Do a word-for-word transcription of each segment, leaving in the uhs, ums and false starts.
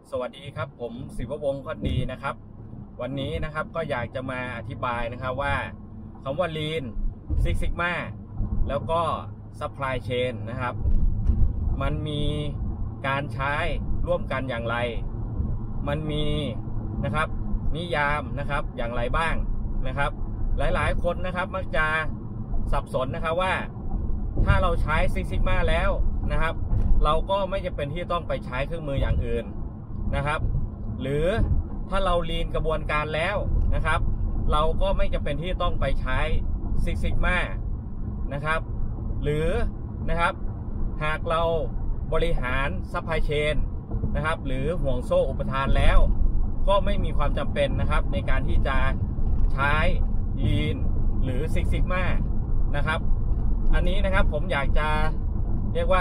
สวัสดีครับผมศิววงศ์คอนดีนะครับวันนี้นะครับก็อยากจะมาอธิบายนะครับว่าคำว่า Lean Six Sigma แล้วก็ Supply Chain นะครับมันมีการใช้ร่วมกันอย่างไรมันมีนะครับนิยามนะครับอย่างไรบ้างนะครับหลายๆคนนะครับมักจะสับสนนะครับว่าถ้าเราใช้ Six Sigma แล้วนะครับเราก็ไม่จำเป็นที่ต้องไปใช้เครื่องมืออย่างอื่นนะครับหรือถ้าเราลีนกระบวนการแล้วนะครับเราก็ไม่จำเป็นที่ต้องไปใช้ Six Sigma นะครับหรือนะครับหากเราบริหาร Supply Chain นะครับหรือห่วงโซ่อุปทานแล้วก็ไม่มีความจำเป็นนะครับในการที่จะใช้ Lean หรือ Six Sigma นะครับอันนี้นะครับผมอยากจะเรียกว่า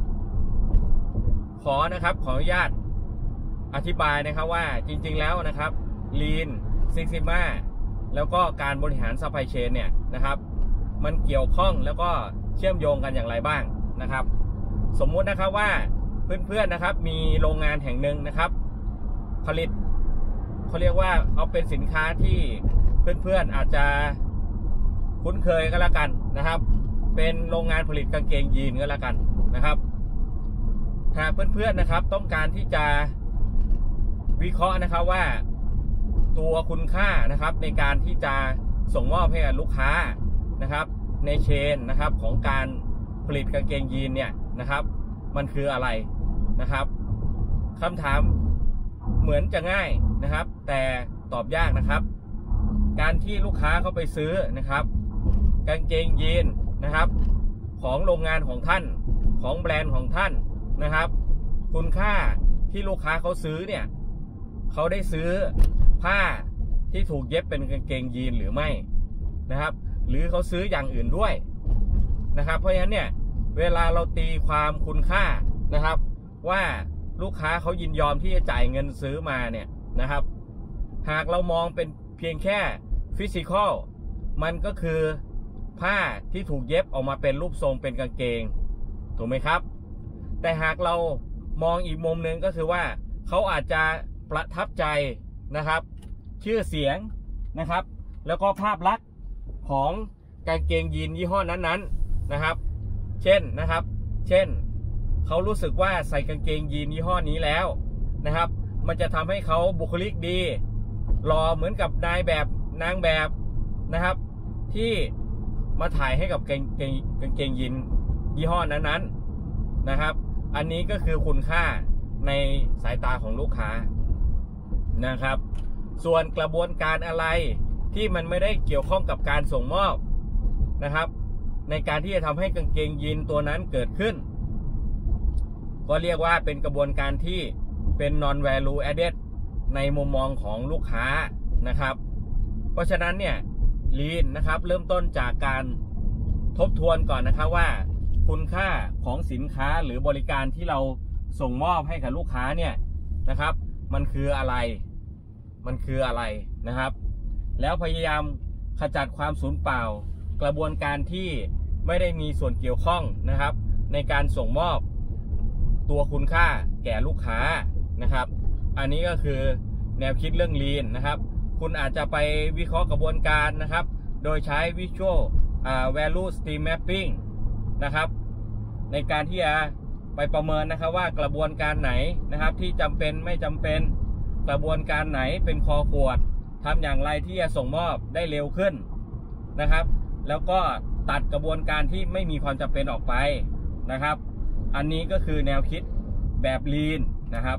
ขอนะครับขออนุญาตอธิบายนะครับว่าจริงๆแล้วนะครับ Lean Six Sigma แล้วก็การบริหาร Supply Chain เนี่ยนะครับมันเกี่ยวข้องแล้วก็เชื่อมโยงกันอย่างไรบ้างนะครับสมมุตินะครับว่าเพื่อนๆนะครับมีโรงงานแห่งหนึ่งนะครับผลิตเขาเรียกว่าเอาเป็นสินค้าที่เพื่อนๆอาจจะคุ้นเคยก็แล้วกันนะครับเป็นโรงงานผลิตกางเกงยีนก็แล้วกันนะครับหากเพื่อนๆนะครับต้องการที่จะวิเคราะห์นะครับว่าตัวคุณค่านะครับในการที่จะส่งมอบให้กับลูกค้านะครับในเชนนะครับของการผลิตกางเกงยีนเนี่ยนะครับมันคืออะไรนะครับคำถามเหมือนจะง่ายนะครับแต่ตอบยากนะครับการที่ลูกค้าเข้าไปซื้อนะครับกางเกงยีนนะครับของโรงงานของท่านของแบรนด์ของท่านนะครับคุณค่าที่ลูกค้าเขาซื้อเนี่ยเขาได้ซื้อผ้าที่ถูกเย็บเป็นกางเกงยีนหรือไม่นะครับหรือเขาซื้ออย่างอื่นด้วยนะครับเพราะฉะนั้นเนี่ยเวลาเราตีความคุณค่านะครับว่าลูกค้าเขายินยอมที่จะจ่ายเงินซื้อมาเนี่ยนะครับหากเรามองเป็นเพียงแค่ฟิสิกอลมันก็คือผ้าที่ถูกเย็บออกมาเป็นรูปทรงเป็นกางเกงถูกไหมครับแต่หากเรามองอีกมุมหนึ่งก็คือว่าเขาอาจจะประทับใจนะครับชื่อเสียงนะครับแล้วก็ภาพลักษณ์ของกางเกงยีนยี่ห้อนั้นๆนะครับเช่นนะครับเช่นเขารู้สึกว่าใส่กางเกงยีนยี่ห้อนี้แล้วนะครับมันจะทำให้เขาบุคลิกดีหล่อเหมือนกับนายแบบนางแบบนะครับที่มาถ่ายให้กับกางเกงกางเกงยีนยี่ห้อนั้นๆนะครับอันนี้ก็คือคุณค่าในสายตาของลูกค้านะครับส่วนกระบวนการอะไรที่มันไม่ได้เกี่ยวข้องกับการส่งมอบนะครับในการที่จะทำให้กางเกงยีนตัวนั้นเกิดขึ้นก็เรียกว่าเป็นกระบวนการที่เป็น non value added ในมุมมองของลูกค้านะครับเพราะฉะนั้นเนี่ย Lean นะครับเริ่มต้นจากการทบทวนก่อนนะครับว่าคุณค่าของสินค้าหรือบริการที่เราส่งมอบให้กับลูกค้าเนี่ยนะครับมันคืออะไรมันคืออะไรนะครับแล้วพยายามขจัดความสูญเปล่ากระบวนการที่ไม่ได้มีส่วนเกี่ยวข้องนะครับในการส่งมอบตัวคุณค่าแก่ลูกค้านะครับอันนี้ก็คือแนวคิดเรื่อง Lean นะครับคุณอาจจะไปวิเคราะห์กระบวนการนะครับโดยใช้ Visual Value Stream Mapping นะครับในการที่จะไปประเมินนะครับว่ากระบวนการไหนนะครับที่จำเป็นไม่จำเป็นกระบวนการไหนเป็นคอขวดทำอย่างไรที่จะส่งมอบได้เร็วขึ้นนะครับแล้วก็ตัดกระบวนการที่ไม่มีความจำเป็นออกไปนะครับอันนี้ก็คือแนวคิดแบบ Lean นะครับ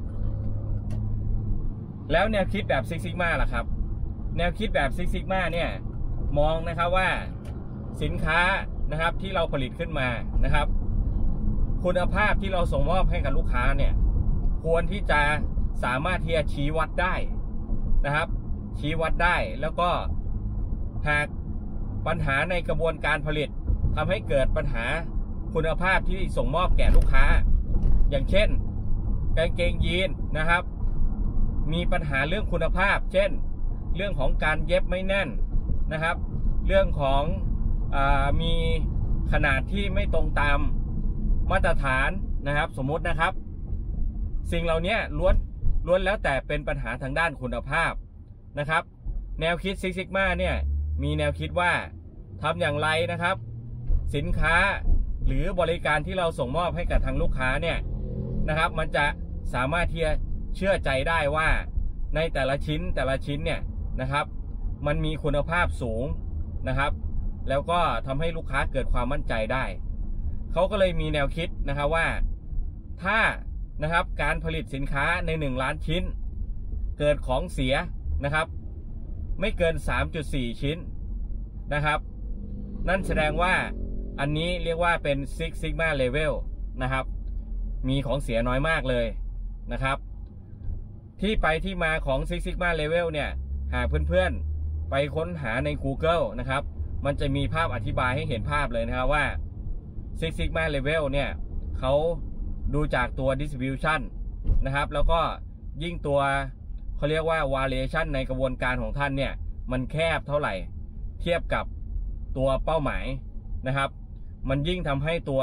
แล้วแนวคิดแบบ Six Sigma ล่ะครับแนวคิดแบบ Six Sigma เนี่ยมองนะครับว่าสินค้านะครับที่เราผลิตขึ้นมานะครับคุณภาพที่เราส่งมอบให้กับลูกค้าเนี่ยควรที่จะสามารถที่จะชี้วัดได้นะครับชี้วัดได้แล้วก็หากปัญหาในกระบวนการผลิตทำให้เกิดปัญหาคุณภาพที่ส่งมอบแก่ลูกค้าอย่างเช่นกางเกงยีนนะครับมีปัญหาเรื่องคุณภาพเช่นเรื่องของการเย็บไม่แน่นนะครับเรื่องของอามีขนาดที่ไม่ตรงตามมาตรฐานนะครับสมมตินะครับสิ่งเหล่านี้ล้วนล้วนแล้วแต่เป็นปัญหาทางด้านคุณภาพนะครับแนวคิดซิกซิกมาเนี่ยมีแนวคิดว่าทำอย่างไรนะครับสินค้าหรือบริการที่เราส่งมอบให้กับทางลูกค้าเนี่ยนะครับมันจะสามารถที่จะเชื่อใจได้ว่าในแต่ละชิ้นแต่ละชิ้นเนี่ยนะครับมันมีคุณภาพสูงนะครับแล้วก็ทำให้ลูกค้าเกิดความมั่นใจได้เขาก็เลยมีแนวคิดนะครับว่าถ้านะครับการผลิตสินค้าในหนึ่งล้านชิ้นเกิดของเสียนะครับไม่เกิน สามจุดสี่ ชิ้นนะครับนั่นแสดงว่าอันนี้เรียกว่าเป็น Six Sigma Level นะครับมีของเสียน้อยมากเลยนะครับที่ไปที่มาของ Six Sigma Level เนี่ยหากเพื่อนๆไปค้นหาใน Google นะครับมันจะมีภาพอธิบายให้เห็นภาพเลยนะครับว่า Six Sigma Level เนี่ยเขาดูจากตัว distribution นะครับแล้วก็ยิ่งตัวเขาเรียกว่า variation ในกระบวนการของท่านเนี่ยมันแคบเท่าไหร่เทียบกับตัวเป้าหมายนะครับมันยิ่งทำให้ตัว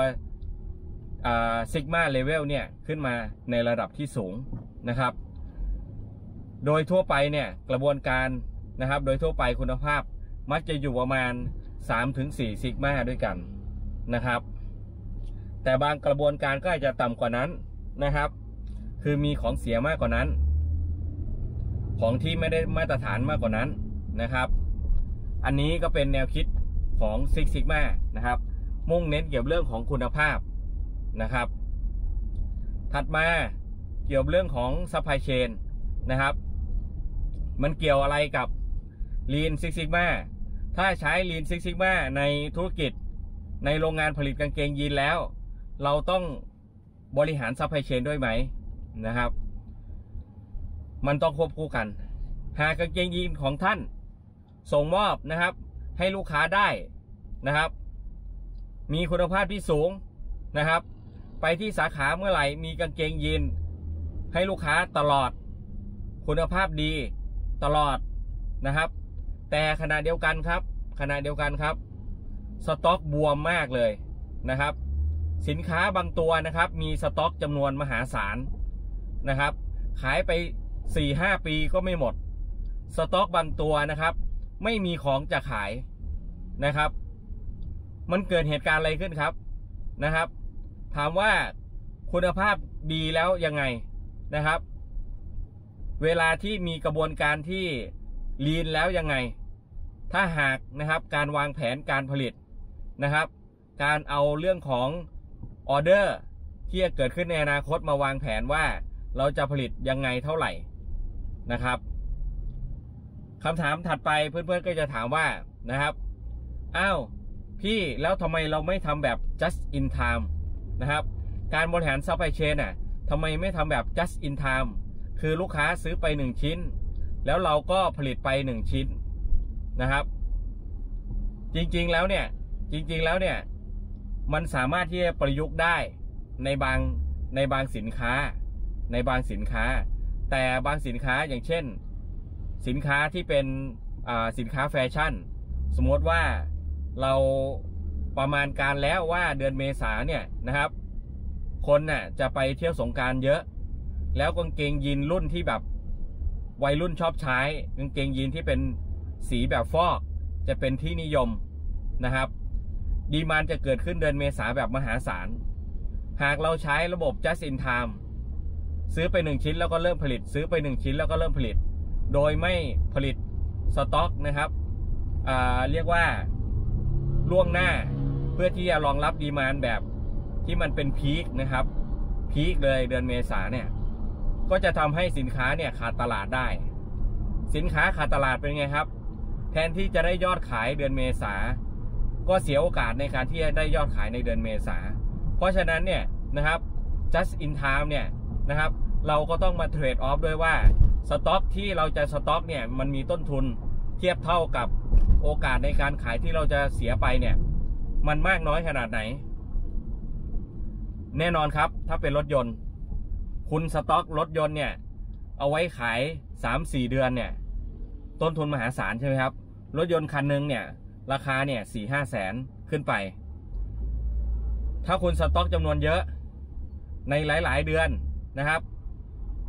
Sigma Level เนี่ยขึ้นมาในระดับที่สูงนะครับโดยทั่วไปเนี่ยกระบวนการนะครับโดยทั่วไปคุณภาพมักจะอยู่ประมาณ สามถึงสี่ ซิกมาด้วยกันนะครับแต่บางกระบวนการก็อาจจะต่ำกว่านั้นนะครับคือมีของเสียมากกว่านั้นของที่ไม่ได้มาตรฐานมากกว่านั้นนะครับอันนี้ก็เป็นแนวคิดของ Six Sigma นะครับมุ่งเน้นเกี่ยวเรื่องของคุณภาพนะครับถัดมาเกี่ยวเรื่องของ Supply Chain นะครับมันเกี่ยวอะไรกับ Lean Six Sigma ถ้าใช้ Lean Six Sigma ในธุรกิจในโรงงานผลิตกางเกงยีนแล้วเราต้องบริหาร Supply Chain ด้วยไหมนะครับมันต้องควบคู่กันหากกางเกงยีนของท่านส่งมอบนะครับให้ลูกค้าได้นะครับมีคุณภาพที่สูงนะครับไปที่สาขาเมื่อไหร่มีกางเกงยีนให้ลูกค้าตลอดคุณภาพดีตลอดนะครับแต่ขณะเดียวกันครับขณะเดียวกันครับสต็อกบวมมากเลยนะครับสินค้าบางตัวนะครับมีสต็อกจำนวนมหาศาลนะครับขายไป สี่ห้า ปีก็ไม่หมดสต็อกบางตัวนะครับไม่มีของจะขายนะครับมันเกิดเหตุการณ์อะไรขึ้นครับนะครับถามว่าคุณภาพดีแล้วยังไงนะครับเวลาที่มีกระบวนการที่ลีนแล้วยังไงถ้าหากนะครับการวางแผนการผลิตนะครับการเอาเรื่องของออเดอร์ที่จะเกิดขึ้นในอนาคตมาวางแผนว่าเราจะผลิตยังไงเท่าไหร่นะครับคำถามถัดไปเพื่อนๆก็จะถามว่านะครับอ้าวพี่แล้วทำไมเราไม่ทำแบบ just in time นะครับการบริหาร supply chain น่ะทำไมไม่ทำแบบ just in time คือลูกค้าซื้อไปหนึ่งชิ้นแล้วเราก็ผลิตไปหนึ่งชิ้นนะครับจริงๆแล้วเนี่ยจริงๆแล้วเนี่ยมันสามารถที่จะประยุกต์ได้ในบางในบางสินค้าในบางสินค้าแต่บางสินค้าอย่างเช่นสินค้าที่เป็นสินค้าแฟชั่นสมมติว่าเราประมาณการแล้วว่าเดือนเมษาเนี่ยนะครับคนน่ะจะไปเที่ยวสงกรานต์เยอะแล้วกางเกงยีนรุ่นที่แบบวัยรุ่นชอบใช้กางเกงยีนที่เป็นสีแบบฟอกจะเป็นที่นิยมนะครับดีมานด์จะเกิดขึ้นเดือนเมษาแบบมหาศาลหากเราใช้ระบบ just in time ซื้อไปหนึ่งชิ้นแล้วก็เริ่มผลิตซื้อไปหนึ่งชิ้นแล้วก็เริ่มผลิตโดยไม่ผลิตสต็อกนะครับอ่าเรียกว่าล่วงหน้าเพื่อที่จะรองรับดีมานด์แบบที่มันเป็นพีคนะครับพีคเลยเดือนเมษาเนี่ยก็จะทำให้สินค้าเนี่ยขาดตลาดได้สินค้าขาดตลาดเป็นไงครับแทนที่จะได้ยอดขายเดือนเมษาก็เสียโอกาสในการที่จะได้ยอดขายในเดือนเมษาเพราะฉะนั้นเนี่ยนะครับ just in time เนี่ยนะครับเราก็ต้องมาเทรดออฟด้วยว่าสต็อกที่เราจะสต็อกเนี่ยมันมีต้นทุนเทียบเท่ากับโอกาสในการขายที่เราจะเสียไปเนี่ยมันมากน้อยขนาดไหนแน่นอนครับถ้าเป็นรถยนต์คุณสต็อกรถยนต์เนี่ยเอาไว้ขาย สามสี่ เดือนเนี่ยต้นทุนมหาศาลใช่ไหมครับรถยนต์คันหนึ่งเนี่ยราคาเนี่ย สี่ห้า แสนขึ้นไปถ้าคุณสต็อกจำนวนเยอะในหลายๆเดือนนะครับ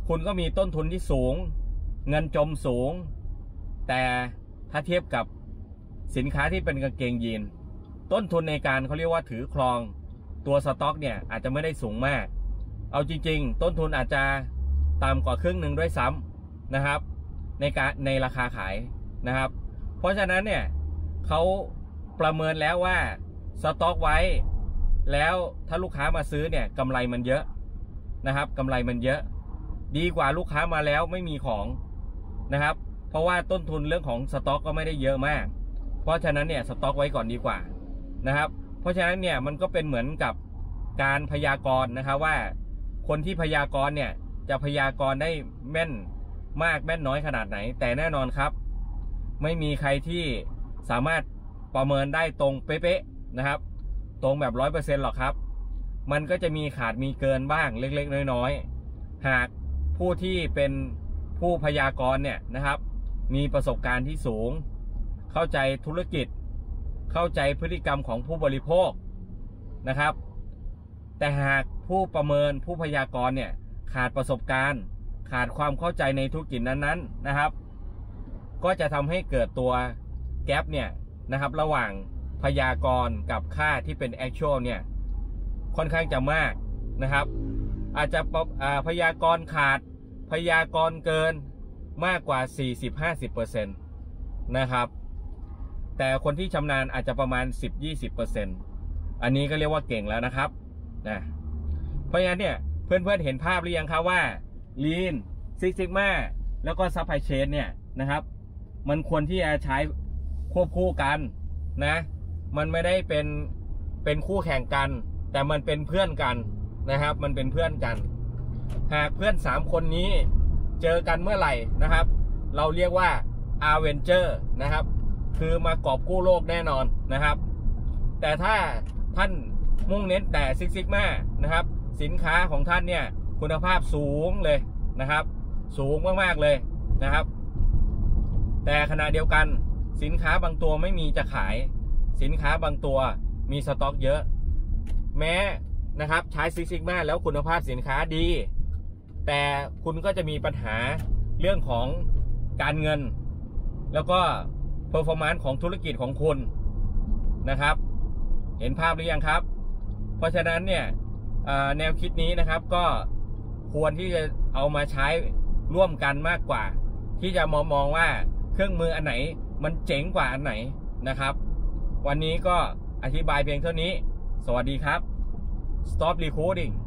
คุณก็มีต้นทุนที่สูงเงินจมสูงแต่ถ้าเทียบกับสินค้าที่เป็นกางเกงยีนต้นทุนในการเขาเรียกว่าถือครองตัวสต็อกเนี่ยอาจจะไม่ได้สูงมากเอาจริงๆต้นทุนอาจจะต่ำกว่าครึ่งหนึ่งด้วยซ้ำนะครับในการในราคาขายนะครับเพราะฉะนั้นเนี่ยเขาประเมินแล้วว่าสต็อกไว้แล้วถ้าลูกค้ามาซื้อเนี่ยกำไรมันเยอะนะครับกำไรมันเยอะดีกว่าลูกค้ามาแล้วไม่มีของนะครับเพราะว่าต้นทุนเรื่องของสต็อกก็ไม่ได้เยอะมากเพราะฉะนั้นเนี่ยสต็อกไว้ก่อนดีกว่านะครับเพราะฉะนั้นเนี่ยมันก็เป็นเหมือนกับการพยากรณ์นะครับว่าคนที่พยากรณ์เนี่ยจะพยากรณ์ได้แม่นมากแม่นน้อยขนาดไหนแต่แน่นอนครับไม่มีใครที่สามารถประเมินได้ตรงเป๊ะๆนะครับตรงแบบร้อยเปอร์เซ็นต์หรอกครับมันก็จะมีขาดมีเกินบ้างเล็กๆน้อยๆหากผู้ที่เป็นผู้พยากรณ์เนี่ยนะครับมีประสบการณ์ที่สูงเข้าใจธุรกิจเข้าใจพฤติกรรมของผู้บริโภคนะครับแต่หากผู้ประเมินผู้พยากรณ์เนี่ยขาดประสบการณ์ขาดความเข้าใจในธุรกิจนั้นๆนะครับก็จะทำให้เกิดตัวแกปเนี่ยนะครับระหว่างพยากรณ์กับค่าที่เป็น actual เนี่ยค่อนข้างจะมากนะครับอาจจะพยากรณ์ขาดพยากรณ์เกินมากกว่า สี่สิบถึงห้าสิบเปอร์เซ็นต์ นะครับแต่คนที่ชำนาญอาจจะประมาณ สิบถึงยี่สิบเปอร์เซ็นต์ อันนี้ก็เรียกว่าเก่งแล้วนะครับนะเพราะฉะนั้นเนี่ยเพื่อนๆเห็นภาพหรือยังครับว่า Lean Six Sigma แล้วก็ Supply Chain เนี่ยนะครับมันควรที่จะใช้ควบคู่กันนะมันไม่ได้เป็นเป็นคู่แข่งกันแต่มันเป็นเพื่อนกันนะครับมันเป็นเพื่อนกันหากเพื่อนสามคนนี้เจอกันเมื่อไหร่นะครับเราเรียกว่า Avenger นะครับคือมากอบกู้โลกแน่นอนนะครับแต่ถ้าท่านมุ่งเน้นแต่ Six Sigma นะครับสินค้าของท่านเนี่ยคุณภาพสูงเลยนะครับสูงมากๆเลยนะครับแต่ขณะเดียวกันสินค้าบางตัวไม่มีจะขายสินค้าบางตัวมีสต็อกเยอะแม้นะครับใช้ Six Sigma แล้วคุณภาพสินค้าดีแต่คุณก็จะมีปัญหาเรื่องของการเงินแล้วก็ performance ของธุรกิจของคุณนะครับเห็นภาพหรือยังครับเพราะฉะนั้นเนี่ยแนวคิดนี้นะครับก็ควรที่จะเอามาใช้ร่วมกันมากกว่าที่จะมองมองว่าเครื่องมืออันไหนมันเจ๋งกว่าอันไหนนะครับวันนี้ก็อธิบายเพียงเท่านี้สวัสดีครับ Stop Recording